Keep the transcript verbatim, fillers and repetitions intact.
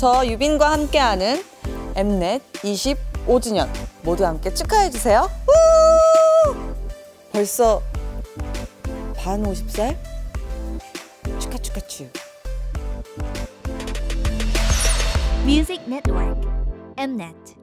저 유빈과 함께하는 엠넷 이십오 주년 모두 함께 축하해주세요. 우! 벌써 반 오십 살? 축하 축하 축. Music Network, 엠넷.